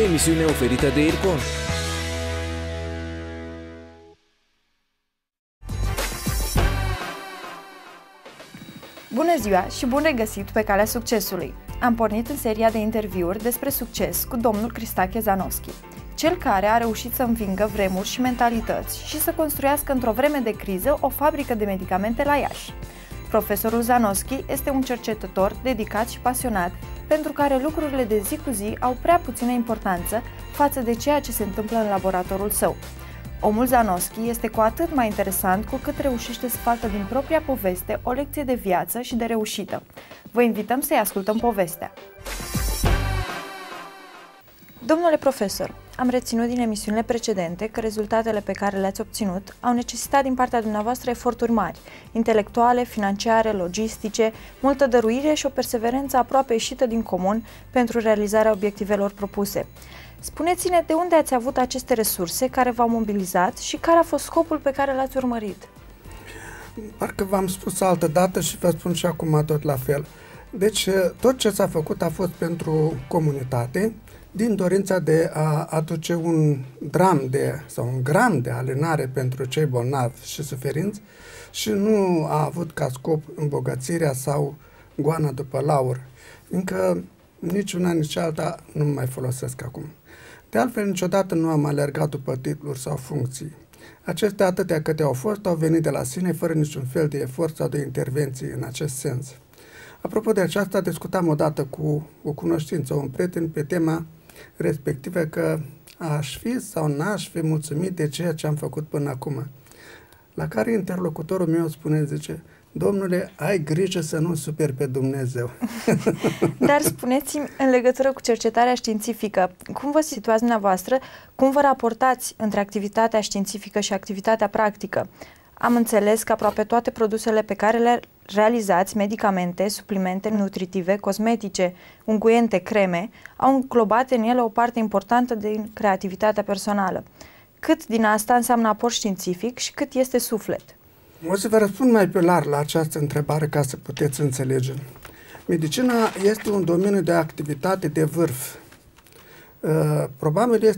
emisiune oferită de IRCON. Bună ziua și bun regăsit pe calea succesului! Am pornit în seria de interviuri despre succes cu domnul Cristache Zanoschi, cel care a reușit să învingă vremuri și mentalități și să construiască într-o vreme de criză o fabrică de medicamente la Iași. Profesorul Zanoschi este un cercetător dedicat și pasionat, pentru care lucrurile de zi cu zi au prea puțină importanță față de ceea ce se întâmplă în laboratorul său. Omul Zanoschi este cu atât mai interesant cu cât reușește să facă din propria poveste o lecție de viață și de reușită. Vă invităm să-i ascultăm povestea. Domnule profesor, am reținut din emisiunile precedente că rezultatele pe care le-ați obținut au necesitat din partea dumneavoastră eforturi mari, intelectuale, financiare, logistice, multă dăruire și o perseverență aproape ieșită din comun pentru realizarea obiectivelor propuse. Spuneți-ne de unde ați avut aceste resurse care v-au mobilizat și care a fost scopul pe care l-ați urmărit? Parcă v-am spus altă dată și vă spun și acum tot la fel. Deci tot ce s-a făcut a fost pentru comunitate, din dorința de a aduce un gram de alinare pentru cei bolnavi și suferinți și nu a avut ca scop îmbogățirea sau goana după laur, încă nici una, nici alta nu mai folosesc acum. De altfel, niciodată nu am alergat după titluri sau funcții. Acestea, atâtea câte au fost, au venit de la sine, fără niciun fel de efort sau de intervenție în acest sens. Apropo de aceasta, discutam odată cu o cunoștință, un prieten, pe tema respectivă că aș fi sau n-aș fi mulțumit de ceea ce am făcut până acum. La care interlocutorul meu spune, zice, domnule, ai grijă să nu superi pe Dumnezeu. Dar spuneți-mi, în legătură cu cercetarea științifică, cum vă situați dumneavoastră, cum vă raportați între activitatea științifică și activitatea practică? Am înțeles că aproape toate produsele pe care le realizați, medicamente, suplimente nutritive, cosmetice, unguente, creme, au înglobat în ele o parte importantă din creativitatea personală. Cât din asta înseamnă aport științific și cât este suflet? O să vă răspund mai pe larg la această întrebare ca să puteți înțelege. Medicina este un domeniu de activitate de vârf. Probabil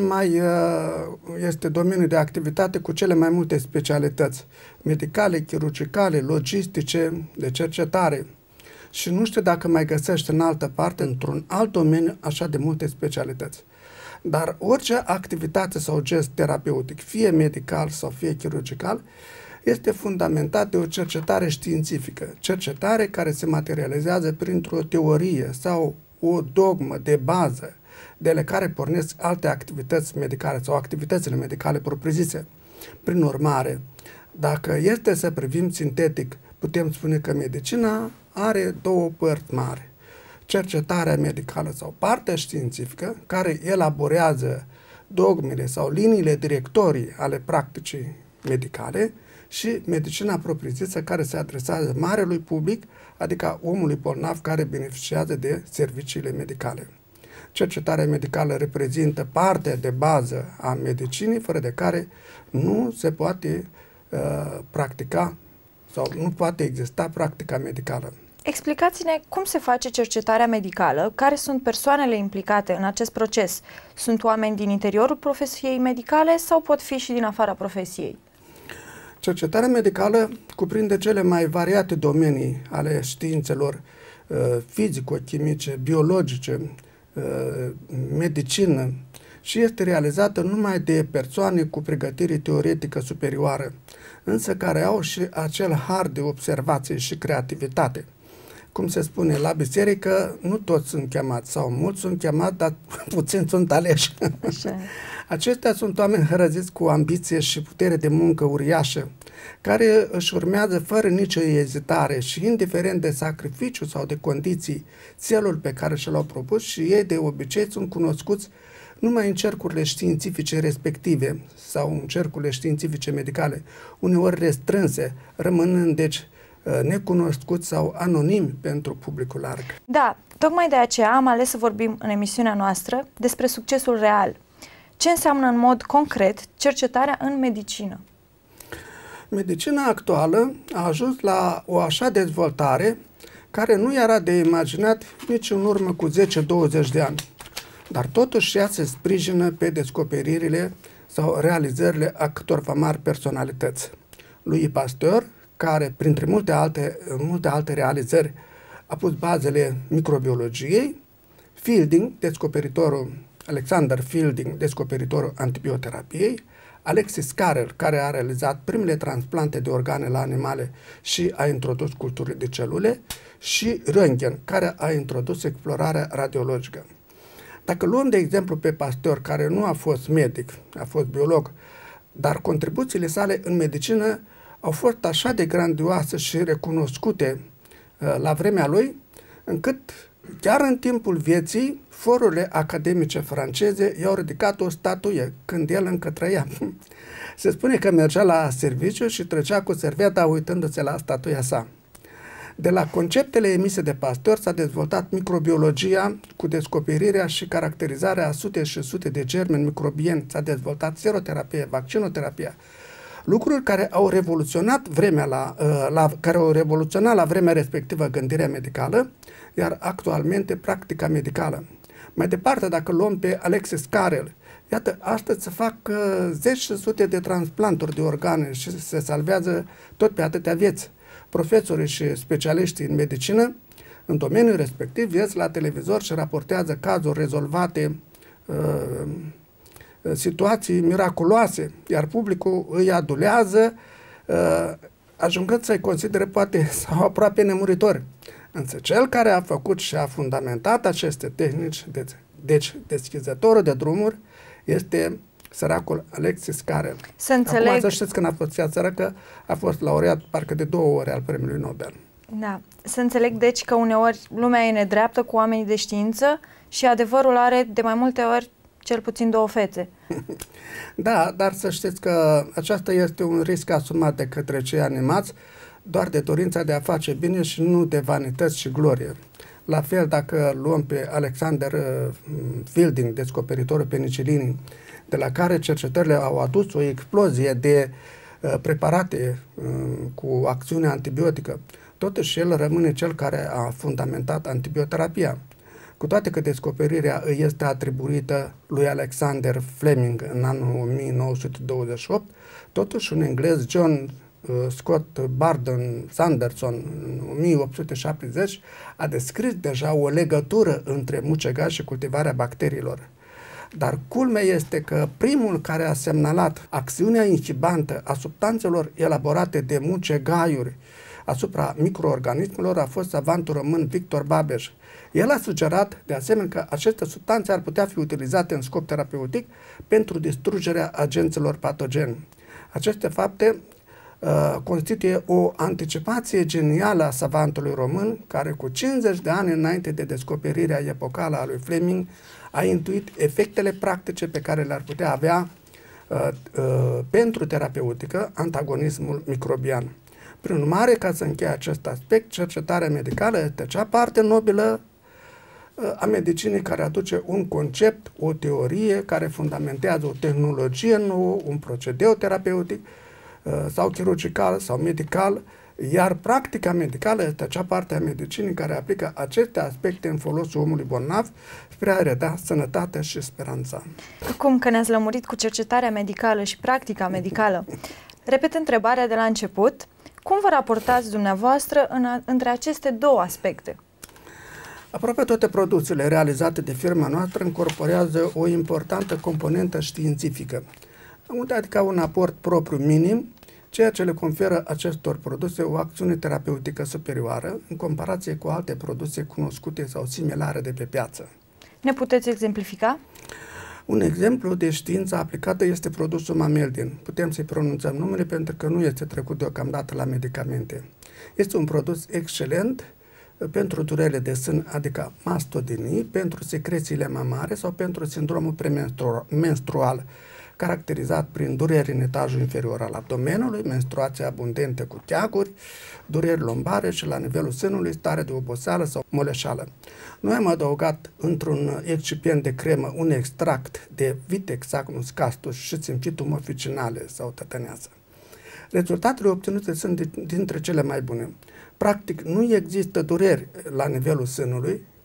este domeniul de activitate cu cele mai multe specialități medicale, chirurgicale, logistice, de cercetare. Și nu știu dacă mai găsește în altă parte, într-un alt domeniu, așa de multe specialități. Dar orice activitate sau gest terapeutic, fie medical sau fie chirurgical, este fundamentat de o cercetare științifică, cercetare care se materializează printr-o teorie sau o dogmă de bază, de la care pornesc alte activități medicale sau activitățile medicale propriu-zise. Prin urmare, dacă este să privim sintetic, putem spune că medicina are două părți mari. Cercetarea medicală sau partea științifică, care elaborează dogmele sau liniile directorii ale practicii medicale, și medicina propriu-zisă, care se adresează marelui public, adică omului bolnav care beneficiază de serviciile medicale. Cercetarea medicală reprezintă partea de bază a medicinii, fără de care nu se poate practica sau nu poate exista practica medicală. Explicați-ne cum se face cercetarea medicală, care sunt persoanele implicate în acest proces. Sunt oameni din interiorul profesiei medicale sau pot fi și din afara profesiei? Cercetarea medicală cuprinde cele mai variate domenii ale științelor fizico-chimice, biologice, medicină și este realizată numai de persoane cu pregătire teoretică superioară, însă care au și acel har de observație și creativitate. Cum se spune la biserică, nu toți sunt chemați, sau mulți sunt chemați, dar puțini sunt aleși. Așa. Aceștia sunt oameni hărăziți cu ambiție și putere de muncă uriașă, care își urmează fără nicio ezitare și indiferent de sacrificiu sau de condiții țelul pe care și l-au propus, și ei de obicei sunt cunoscuți numai în cercurile științifice respective sau în cercurile științifice medicale, uneori restrânse, rămânând deci necunoscuți sau anonimi pentru publicul larg. Da, tocmai de aceea am ales să vorbim în emisiunea noastră despre succesul real. Ce înseamnă în mod concret cercetarea în medicină? Medicina actuală a ajuns la o așa dezvoltare care nu era de imaginat nici în urmă cu 10-20 de ani. dar totuși ea se sprijină pe descoperirile sau realizările a câtorva mari personalități. Louis Pasteur, care printre multe alte realizări a pus bazele microbiologiei, Alexander Fielding, descoperitorul antibioterapiei, Alexis Carrel, care a realizat primele transplante de organe la animale și a introdus culturile de celule, și Röntgen, care a introdus explorarea radiologică. Dacă luăm de exemplu pe Pasteur, care nu a fost medic, a fost biolog, dar contribuțiile sale în medicină au fost așa de grandioase și recunoscute la vremea lui, încât chiar în timpul vieții, forurile academice franceze i-au ridicat o statuie când el încă trăia. Se spune că mergea la serviciu și trecea cu servieta uitându-se la statuia sa. De la conceptele emise de Pasteur s-a dezvoltat microbiologia cu descoperirea și caracterizarea a sute și sute de germeni microbieni. S-a dezvoltat seroterapie, vaccinoterapia, lucruri care au revoluționat la vremea respectivă gândirea medicală, iar actualmente practica medicală. Mai departe, dacă luăm pe Alexis Carrel, iată, astăzi se fac zeci și sute de transplanturi de organe și se salvează tot pe atâtea vieți. Profesorii și specialiștii în medicină, în domeniul respectiv, ies la televizor și raportează cazuri rezolvate, situații miraculoase, iar publicul îi adulează, ajungând să-i considere poate sau aproape nemuritori. Însă cel care a făcut și a fundamentat aceste tehnici, deci deschizătorul de drumuri, este săracul Alexis Carrel. Acum să știți că n-a fost ea săracă, a fost laureat parcă de 2 ori al premiului Nobel. Da. Să înțeleg deci că uneori lumea e nedreaptă cu oamenii de știință și adevărul are de mai multe ori cel puțin 2 fețe. Da, dar să știți că aceasta este un risc asumat de către cei animați, doar de dorința de a face bine și nu de vanități și glorie. La fel, dacă luăm pe Alexander Fielding, descoperitorul penicilinii, de la care cercetările au adus o explozie de preparate cu acțiune antibiotică, totuși el rămâne cel care a fundamentat antibioterapia. Cu toate că descoperirea îi este atribuită lui Alexander Fleming în anul 1928, totuși un englez, John Scott Bardon Sanderson, în 1870, a descris deja o legătură între mucegaj și cultivarea bacteriilor. Dar culmea este că primul care a semnalat acțiunea incibantă a substanțelor elaborate de mucegaiuri asupra microorganismelor a fost savantul român Victor Babeș. El a sugerat, de asemenea, că aceste substanțe ar putea fi utilizate în scop terapeutic pentru distrugerea agenților patogeni. Aceste fapte constituie o anticipație genială a savantului român, care cu 50 de ani înainte de descoperirea epocală a lui Fleming a intuit efectele practice pe care le-ar putea avea pentru terapeutică antagonismul microbian. Prin urmare, ca să încheie acest aspect, cercetarea medicală este cea parte nobilă a medicinii care aduce un concept, o teorie care fundamentează o tehnologie nouă, un procedeu terapeutic sau chirurgical sau medical, iar practica medicală este acea parte a medicinii care aplică aceste aspecte în folosul omului bolnav spre a reda sănătatea și speranța. Acum că ne-ați lămurit cu cercetarea medicală și practica medicală, repet întrebarea de la început, cum vă raportați dumneavoastră între aceste 2 aspecte? Aproape toate produsele realizate de firma noastră incorporează o importantă componentă științifică, adică un aport propriu minim, ceea ce le conferă acestor produse o acțiune terapeutică superioară în comparație cu alte produse cunoscute sau similare de pe piață. Ne puteți exemplifica? Un exemplu de știință aplicată este produsul Mameldin. Putem să-i pronunțăm numele pentru că nu este trecut deocamdată la medicamente. Este un produs excelent pentru durerile de sân, adică mastodinii, pentru secrețiile mamare sau pentru sindromul premenstrual, caracterizat prin dureri în etajul inferior al abdomenului, menstruații abundente cu teaguri, dureri lombare și la nivelul sânului stare de oboseală sau moleșală. Noi am adăugat într-un excipient de cremă un extract de Vitex agnus castus și Symphyotum officinale sau tătăneasă. Rezultatele obținute sunt dintre cele mai bune. Practic, nu există dureri la nivelul sânului,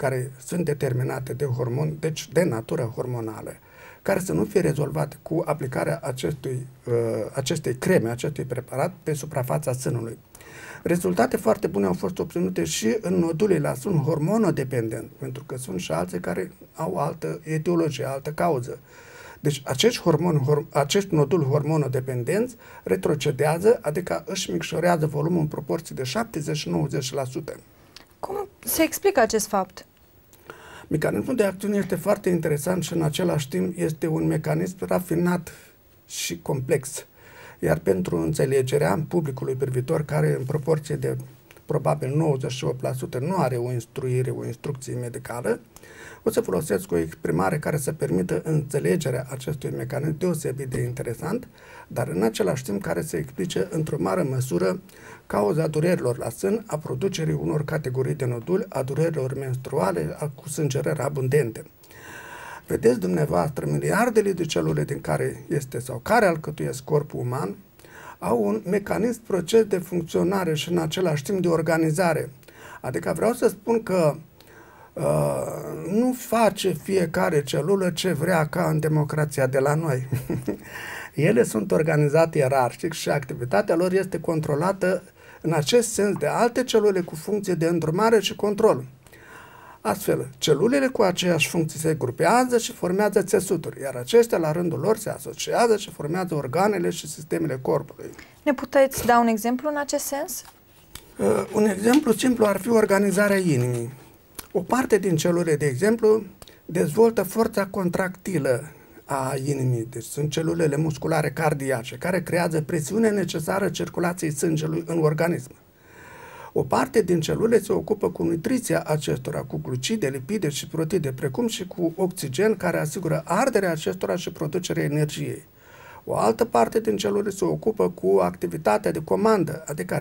care sunt determinate de hormoni, deci de natură hormonală, care să nu fie rezolvate cu aplicarea acestei creme, acestui preparat pe suprafața sânului. Rezultate foarte bune au fost obținute și în nodule la sân hormonodependent, pentru că sunt și alții care au altă etiologie, altă cauză. Deci acest nodul hormonodependent retrocedează, adică își micșorează volumul în proporție de 70-90%. Cum se explică acest fapt? Mecanismul de acțiune este foarte interesant și în același timp este un mecanism rafinat și complex. Iar pentru înțelegerea publicului privitor, care în proporție de probabil 98% nu are o instruire, o instrucție medicală, o să folosesc o exprimare care să permită înțelegerea acestui mecanism deosebit de interesant, dar în același timp care să explice într-o mare măsură cauza durerilor la sân, a producerii unor categorii de noduli, a durerilor menstruale, cu sângerări abundente. Vedeți dumneavoastră, miliardele de celule din care este sau care alcătuiesc corpul uman au un mecanism, proces de funcționare și în același timp de organizare. Adică vreau să spun că nu face fiecare celulă ce vrea ca în democrația de la noi. Ele sunt organizate ierarhic și activitatea lor este controlată în acest sens de alte celule cu funcție de îndrumare și control. Astfel, celulele cu aceeași funcție se grupează și formează țesuturi, iar acestea la rândul lor se asociază și formează organele și sistemele corpului. Ne puteți da un exemplu în acest sens? Un exemplu simplu ar fi organizarea inimii. O parte din celule, de exemplu, dezvoltă forța contractilă a inimii, deci sunt celulele musculare cardiace, care creează presiunea necesară circulației sângelui în organism. O parte din celule se ocupă cu nutriția acestora, cu glucide, lipide și proteine, precum și cu oxigen care asigură arderea acestora și producerea energiei. O altă parte din celule se ocupă cu activitatea de comandă, adică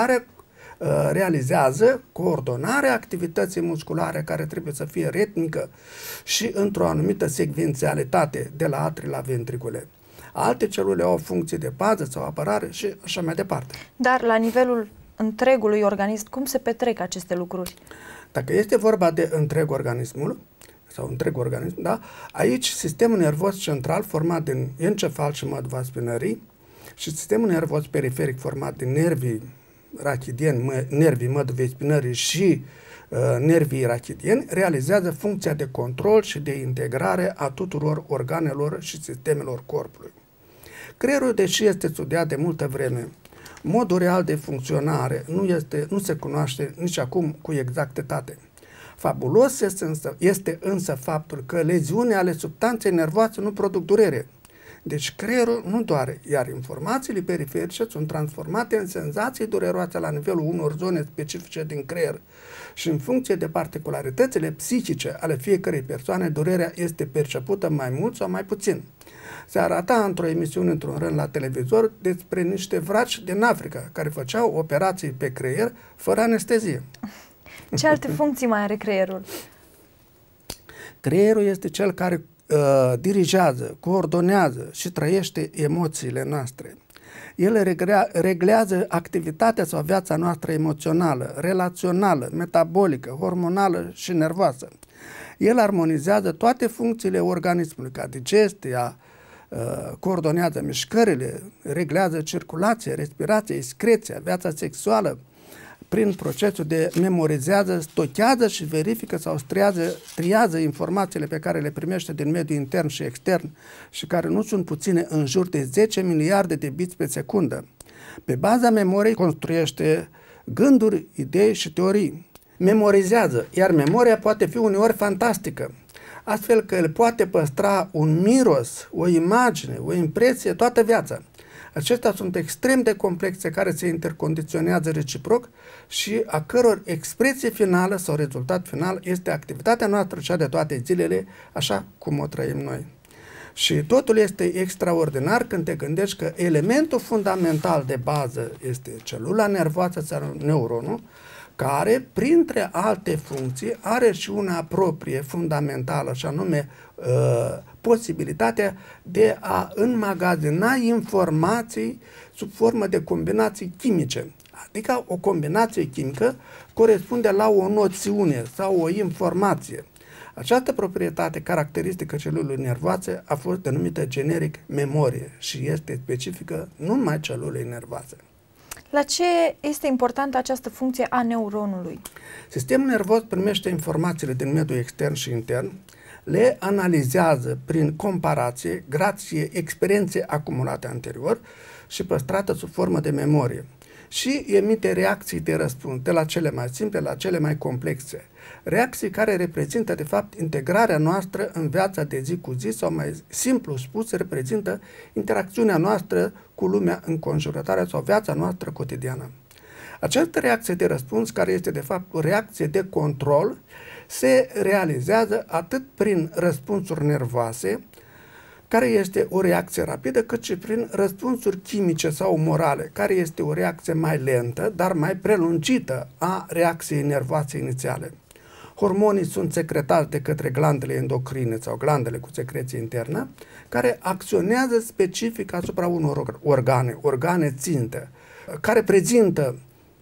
realizează coordonarea activității musculare care trebuie să fie ritmică și într-o anumită secvențialitate de la atrii la ventricule. Alte celule au funcții de pază sau apărare și așa mai departe. Dar la nivelul întregului organism, cum se petrec aceste lucruri? Dacă este vorba de întreg organismul, sau întreg organism, da? Aici sistemul nervos central format din encefal și măduva spinării și sistemul nervos periferic format din nervii rachidieni, nervii măduvei spinării și nervii rachidieni realizează funcția de control și de integrare a tuturor organelor și sistemelor corpului. Creierul, deși este studiat de multă vreme, modul real de funcționare nu se cunoaște nici acum cu exactitate. Fabulos este însă faptul că leziunile ale substanței nervoase nu produc durere. Deci creierul nu doare, iar informațiile periferice sunt transformate în senzații dureroase la nivelul unor zone specifice din creier și în funcție de particularitățile psihice ale fiecărei persoane, durerea este percepută mai mult sau mai puțin. Se arăta într-o emisiune într-un rând la televizor despre niște vraci din Africa care făceau operații pe creier fără anestezie. Ce alte funcții mai are creierul? Creierul este cel care dirigează, coordonează și trăiește emoțiile noastre. El reglează activitatea sau viața noastră emoțională, relațională, metabolică, hormonală și nervoasă. El armonizează toate funcțiile organismului, ca digestia, coordonează mișcările, reglează circulația, respirația, excreția, viața sexuală, prin procesul de memorizează, stochează și verifică sau triază informațiile pe care le primește din mediul intern și extern și care nu sunt puține, în jur de 10 miliarde de bits pe secundă. Pe baza memoriei construiește gânduri, idei și teorii. Memorizează, iar memoria poate fi uneori fantastică, astfel că el poate păstra un miros, o imagine, o impresie toată viața. Acestea sunt extrem de complexe care se intercondiționează reciproc și a căror expresie finală sau rezultat final este activitatea noastră cea de toate zilele, așa cum o trăim noi. Și totul este extraordinar când te gândești că elementul fundamental de bază este celula nervoasă sau neuronul, care, printre alte funcții, are și una proprie, fundamentală, și anume posibilitatea de a înmagazina informații sub formă de combinații chimice. Adică o combinație chimică corespunde la o noțiune sau o informație. Această proprietate caracteristică celulei nervoase a fost denumită generic memorie și este specifică nu numai celulei nervoase. La ce este importantă această funcție a neuronului? Sistemul nervos primește informațiile din mediul extern și intern, le analizează prin comparație, grație experiențe acumulate anterior și păstrată sub formă de memorie și emite reacții de răspuns, de la cele mai simple la cele mai complexe. Reacții care reprezintă, de fapt, integrarea noastră în viața de zi cu zi sau, mai simplu spus, reprezintă interacțiunea noastră cu lumea înconjurătoare sau viața noastră cotidiană. Această reacție de răspuns, care este, de fapt, o reacție de control, se realizează atât prin răspunsuri nervoase, care este o reacție rapidă, cât și prin răspunsuri chimice sau morale, care este o reacție mai lentă, dar mai prelungită a reacției nervoase inițiale. Hormonii sunt secretați de către glandele endocrine sau glandele cu secreție internă, care acționează specific asupra unor organe țintă, care prezintă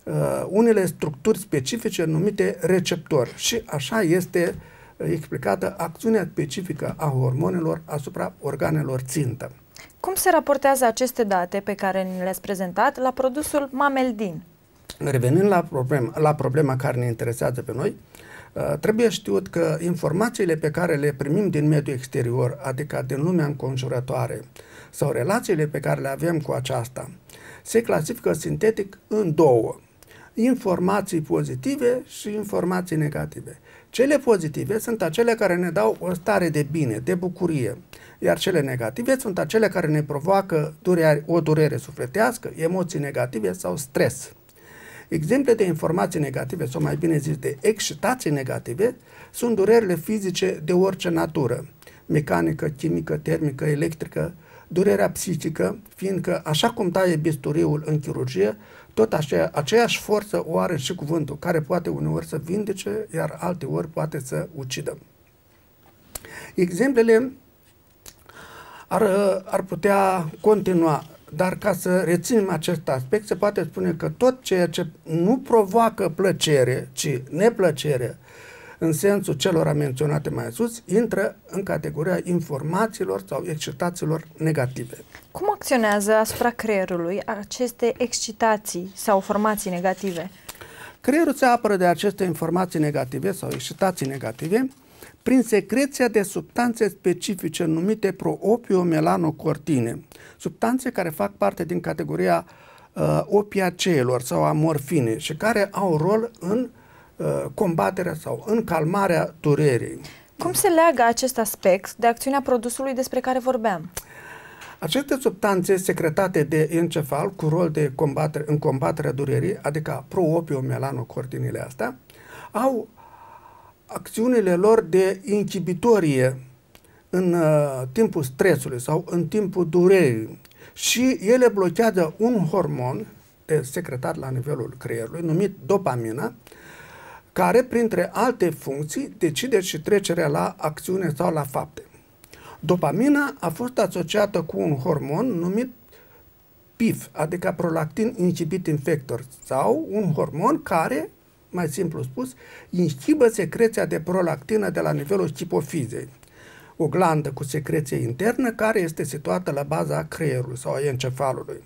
unele structuri specifice numite receptori și așa este explicată acțiunea specifică a hormonilor asupra organelor țintă. Cum se raportează aceste date pe care ni le-ați prezentat la produsul Mameldin? Revenind la problema care ne interesează pe noi, trebuie știut că informațiile pe care le primim din mediul exterior, adică din lumea înconjurătoare, sau relațiile pe care le avem cu aceasta, se clasifică sintetic în două: informații pozitive și informații negative. Cele pozitive sunt acele care ne dau o stare de bine, de bucurie, iar cele negative sunt acele care ne provoacă o durere sufletească, emoții negative sau stres. Exemple de informații negative, sau mai bine zis de excitații negative, sunt durerile fizice de orice natură: mecanică, chimică, termică, electrică, durerea psihică, fiindcă așa cum taie bisturiul în chirurgie, tot aceeași forță o are și cuvântul, care poate uneori să vindece, iar alteori poate să ucidă. Exemplele ar putea continua, dar ca să reținem acest aspect, se poate spune că tot ceea ce nu provoacă plăcere, ci neplăcere, în sensul celor menționate mai sus, intră în categoria informațiilor sau excitațiilor negative. Cum acționează asupra creierului aceste excitații sau informații negative? Creierul se apără de aceste informații negative sau excitații negative prin secreția de substanțe specifice numite proopiomelanocortine, substanțe care fac parte din categoria opiaceelor sau a morfinei și care au rol în combaterea sau în calmarea durerii. Cum se leagă acest aspect de acțiunea produsului despre care vorbeam? Aceste substanțe secretate de encefal cu rol de în combaterea durerii, adică proopiomelanocortinile astea, au acțiunile lor de inhibitorie în timpul stresului sau în timpul durerii și ele blochează un hormon secretat la nivelul creierului numit dopamina, care, printre alte funcții, decide și trecerea la acțiune sau la fapte. Dopamina a fost asociată cu un hormon numit PIF, adică prolactin inhibiting factor, sau un hormon care, mai simplu spus, inhibă secreția de prolactină de la nivelul hipofizei, o glandă cu secreție internă care este situată la baza creierului sau a encefalului.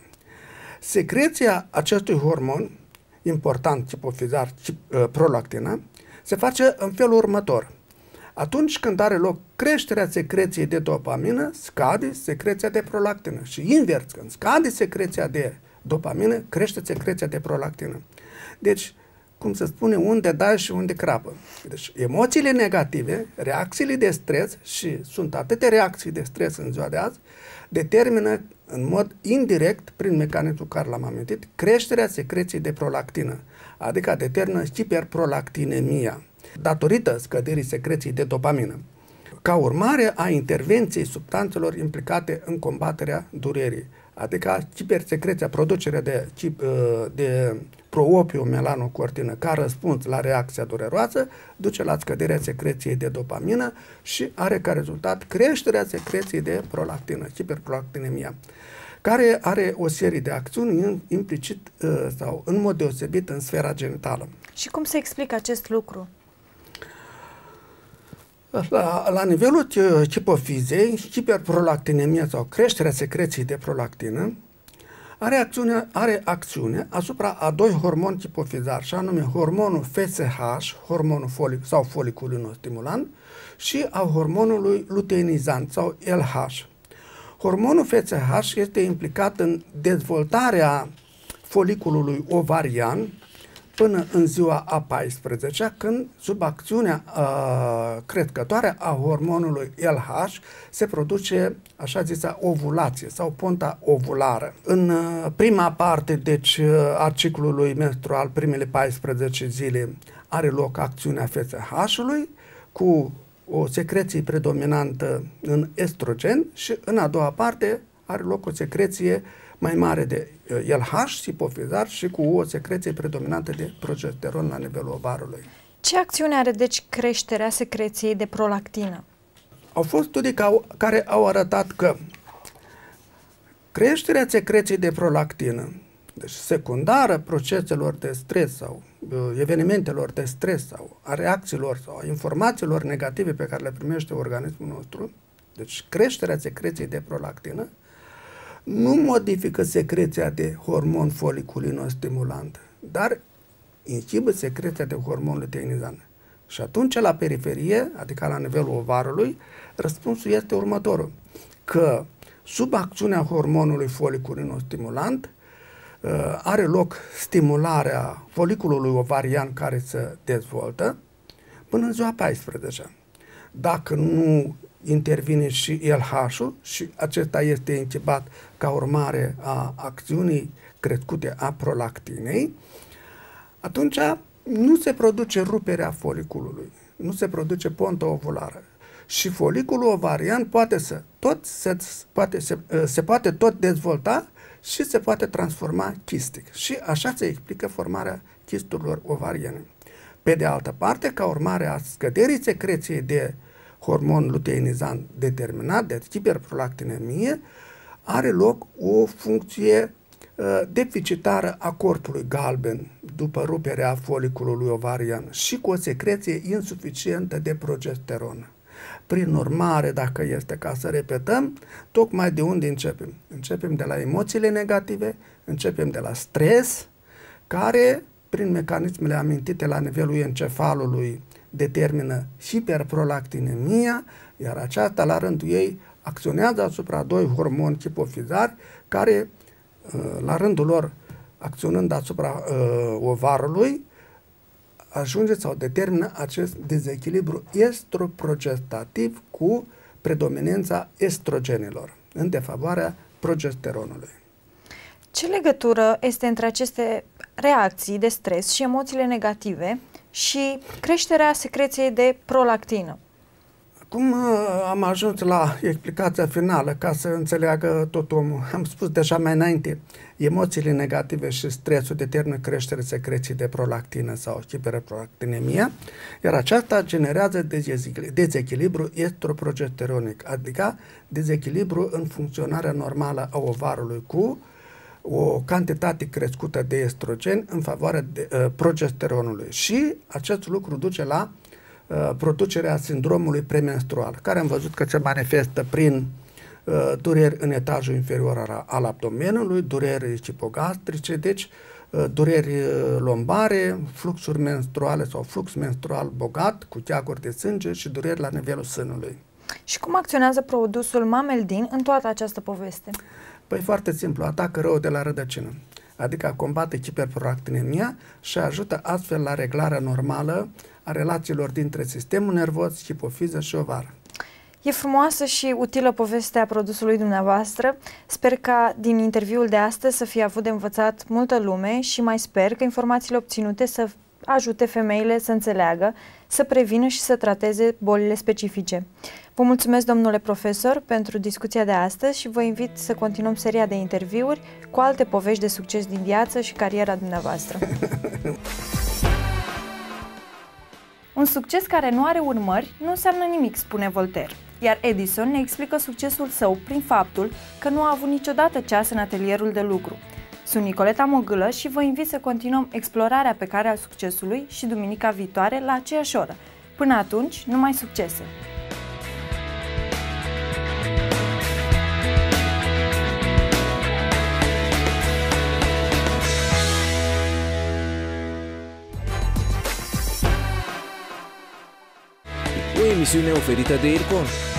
Secreția acestui hormon important hipofizar, prolactina, se face în felul următor. Atunci când are loc creșterea secreției de dopamină, scade secreția de prolactină și invers, când scade secreția de dopamină, crește secreția de prolactină. Deci, cum se spune, unde dai și unde crapă. Deci, emoțiile negative, reacțiile de stres, și sunt atâtea reacții de stres în ziua de azi, determină în mod indirect, prin mecanismul care l-am amintit, creșterea secreției de prolactină, adică determină hiperprolactinemia, datorită scăderii secreției de dopamină, ca urmare a intervenției substanțelor implicate în combaterea durerii, adică hipersecreția, producerea de proopiomelanocortină ca răspuns la reacția dureroasă, duce la scăderea secreției de dopamină și are ca rezultat creșterea secreției de prolactină, hiperprolactinemia. care are o serie de acțiuni implicit sau în mod deosebit în sfera genitală. Și cum se explică acest lucru? La nivelul hipofizei, hiperprolactinemia sau creșterea secreției de prolactină are acțiune asupra a doi hormoni hipofizari, și anume hormonul FSH, hormonul foliculinostimulant, și a hormonului luteinizant sau LH. Hormonul FSH este implicat în dezvoltarea foliculului ovarian până în ziua a 14-a, când sub acțiunea crescătoare a hormonului LH se produce așa zisa ovulație sau ponta ovulară. În prima parte, deci, a ciclului menstrual, primele 14 zile, are loc acțiunea FSH-ului cu o secreție predominantă în estrogen și în a doua parte are loc o secreție mai mare de LH, hipofizar, și cu o secreție predominantă de progesteron la nivelul ovarului. Ce acțiune are, deci, creșterea secreției de prolactină? Au fost studii care au arătat că creșterea secreției de prolactină, deci secundară proceselor de stres sau evenimentelor de stres sau a reacțiilor sau a informațiilor negative pe care le primește organismul nostru, deci creșterea secreției de prolactină, nu modifică secreția de hormon foliculinostimulant, dar inhibă secreția de hormon luteinizant. Și atunci, la periferie, adică la nivelul ovarului, răspunsul este următorul, că sub acțiunea hormonului foliculinostimulant are loc stimularea foliculului ovarian care se dezvoltă până în ziua 14. Dacă nu intervine și LH-ul și acesta este inhibat ca urmare a acțiunii crescute a prolactinei, atunci nu se produce ruperea foliculului, nu se produce pontă ovulară și foliculul ovarian se poate tot dezvolta și se poate transforma chistic. Și așa se explică formarea chisturilor ovariene. Pe de altă parte, ca urmare a scăderii secreției de hormon luteinizant determinat de hiperprolactinemie, are loc o funcție deficitară a corpului galben după ruperea foliculului ovarian și cu o secreție insuficientă de progesteronă. Prin urmare, dacă este ca să repetăm, tocmai de unde începem? Începem de la emoțiile negative, începem de la stres, care, prin mecanismele amintite la nivelul encefalului, determină hiperprolactinemia, iar aceasta, la rândul ei, acționează asupra doi hormoni hipofizari, care, la rândul lor, acționând asupra ovarului, ajunge sau determină acest dezechilibru estroprogestativ cu predominanța estrogenilor în defavoarea progesteronului. Ce legătură este între aceste reacții de stres și emoțiile negative și creșterea secreției de prolactină? Acum am ajuns la explicația finală ca să înțeleagă tot omul. Am spus deja mai înainte, emoțiile negative și stresul determină creșterea secreției de prolactină sau hiperprolactinemia, iar aceasta generează dezechilibru estroprogesteronic, adică dezechilibru în funcționarea normală a ovarului cu o cantitate crescută de estrogen în favoarea progesteronului și acest lucru duce la producerea sindromului premenstrual, care am văzut că se manifestă prin dureri în etajul inferior al abdomenului, dureri hipogastrice, deci dureri lombare, fluxuri menstruale sau flux menstrual bogat cu cheaguri de sânge și dureri la nivelul sânului. Și cum acționează produsul Mameldin în toată această poveste? Păi foarte simplu, atacă răul de la rădăcină, adică combate hiperprolactinemia și ajută astfel la reglarea normală a relațiilor dintre sistemul nervos, hipofiză și ovar. E frumoasă și utilă povestea produsului dumneavoastră. Sper ca din interviul de astăzi să fie avut de învățat multă lume și mai sper că informațiile obținute să ajute femeile să înțeleagă, să prevină și să trateze bolile specifice. Vă mulțumesc, domnule profesor, pentru discuția de astăzi și vă invit să continuăm seria de interviuri cu alte povești de succes din viață și cariera dumneavoastră. Un succes care nu are urmări nu înseamnă nimic, spune Voltaire. Iar Edison ne explică succesul său prin faptul că nu a avut niciodată ceas în atelierul de lucru. Sunt Nicoleta Mogâlă și vă invit să continuăm explorarea pe calea succesului și duminica viitoare la aceeași oră. Până atunci, numai succese! O emisiune oferită de IRCON.